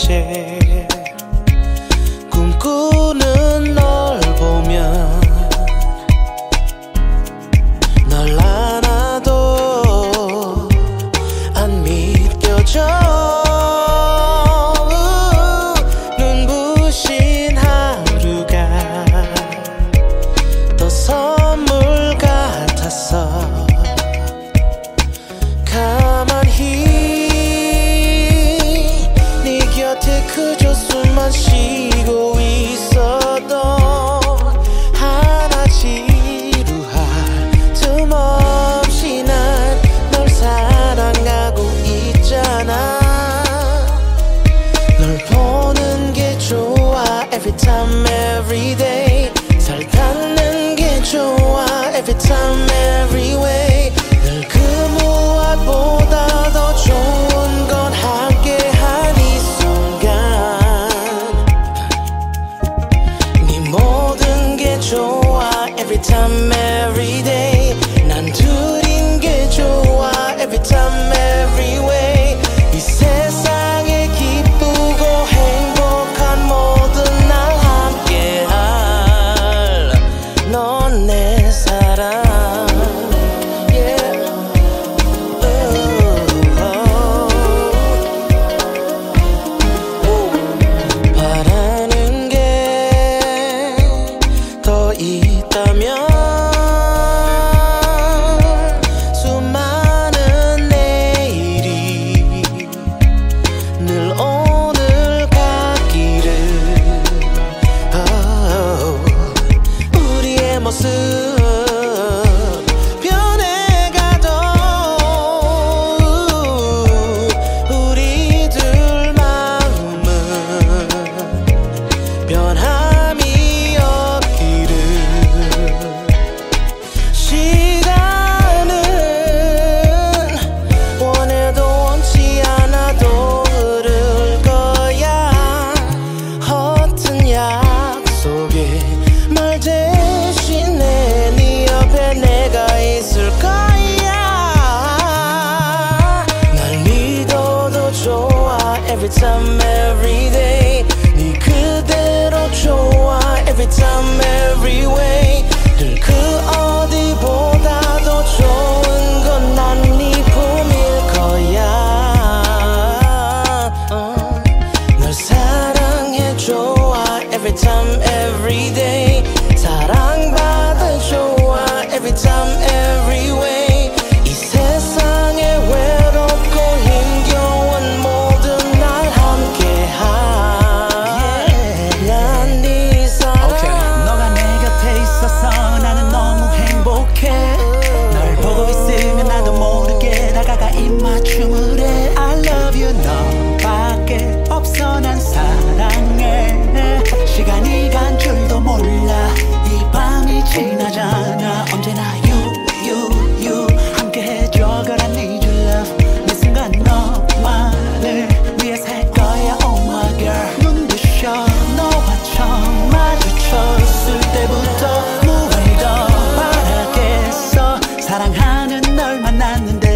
채 꿈꾸는 널 보면 널 안아도 안 믿겨져. 눈부신 하루가 또 선물 같았어. 가만히 네 곁에 그저 숨만 쉬고 있어도 하나 지루할 틈 없이 난 널 사랑하고 있잖아. 널 보는 게 좋아 Everytime Everyday. 살 닿는 게 좋아 Everytime Everyway. 늘 그 무엇보다 더 좋은 건 함께한 이 순간. 네 모든 게 좋아 Everytime Everyday. 난 둘인 게 좋아 Everytime Everyway. 이 세상에 기쁘고 행복한 모든 날 함께할 넌 내 사랑. 바라는 게 더 있다면 수많은 내일이 늘 오늘 같기를. 우리의 모습 변해가도 우리 둘 마음은 변함이 없기를. 시간은 원해도 원치 않아도 흐를 거야. 허튼 약속에 말 대신에 네 옆에 내가 있을 거야. 날 믿어도 좋아 Everytime Everyday. 네 그대로 좋아 Everytime Everyway. 늘 그 어디보다 더 좋은 건 난 네 품일 거야. 널 사랑해 좋아 Everytime Everyday. 사랑받아 좋아 Everytime Everyway. 이 세상에 외롭고 힘겨운 모든 날 함께한 난 네 사랑. 너가 내 곁에 있어서 나는 너무 행복해. 널 보고 있으면 나도 모르게 다가가 입맞춤을 해. I love you 너밖에 없어 난 사랑해. 시간이 간 줄도 몰라. 이 밤이 지나잖아. 언제나 you 함께 해줘 girl I need your love. 매 순간 너만을 위해 살 거야 oh my girl. 눈부셔 너와 처음 마주쳤을 때부터 무얼 더 바라겠어. 사랑하는 널 만났는데